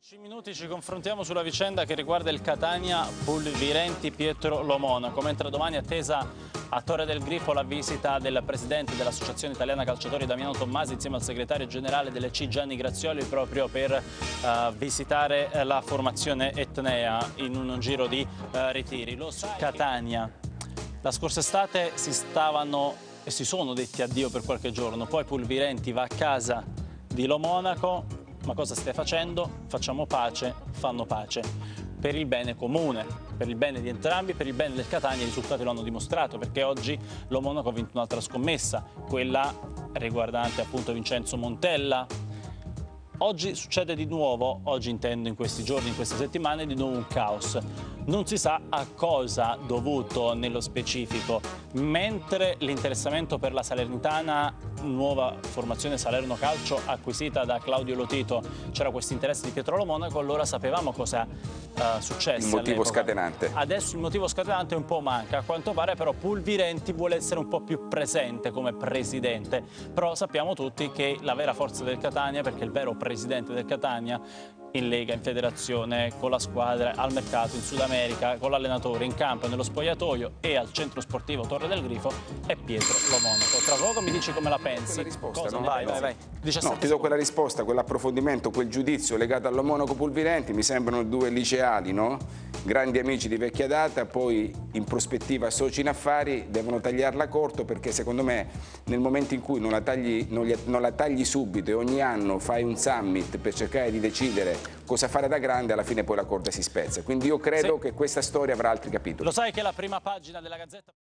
10 minuti ci confrontiamo sulla vicenda che riguarda il Catania Pulvirenti Pietro Lo Monaco, mentre domani è attesa a Torre del Grifo la visita del presidente dell'Associazione Italiana Calciatori Damiano Tommasi insieme al segretario generale dell'EC Gianni Grazioli proprio per visitare la formazione etnea in un giro di ritiri. Lo sai, Catania, la scorsa estate si sono detti addio per qualche giorno, poi Pulvirenti va a casa di Lo Monaco. Ma cosa stai facendo? Facciamo pace, fanno pace. Per il bene comune, per il bene di entrambi, per il bene del Catania i risultati lo hanno dimostrato, perché oggi Lo Monaco ha vinto un'altra scommessa, quella riguardante appunto Vincenzo Montella. Oggi succede di nuovo, oggi intendo in questi giorni, in queste settimane, di nuovo un caos. Non si sa a cosa dovuto nello specifico, mentre l'interessamento per la Salernitana, nuova formazione Salerno Calcio acquisita da Claudio Lotito, c'era questo interesse di Pietro Lo Monaco, allora sapevamo cosa successe. Il motivo scatenante. Adesso il motivo scatenante un po' manca, a quanto pare però Pulvirenti vuole essere un po' più presente come presidente, però sappiamo tutti che la vera forza del Catania, perché il vero presidente del Catania in Lega, in federazione, con la squadra, al mercato, in Sud America, con l'allenatore, in campo, nello spogliatoio e al centro sportivo Torre del Grifo è Pietro Lo Monaco. Tra poco mi dici come la pensi. Risposta, cosa? No? Vai. No, ti do quella risposta, quell'approfondimento, quel giudizio legato allo Monaco Pulvirenti, mi sembrano due liceali, no? Grandi amici di vecchia data, poi in prospettiva soci in affari, devono tagliarla corto perché secondo me nel momento in cui non la tagli subito e ogni anno fai un summit per cercare di decidere cosa fare da grande, alla fine poi la corda si spezza. Quindi io credo che questa storia avrà altri capitoli. Lo sai che la prima pagina della Gazzetta...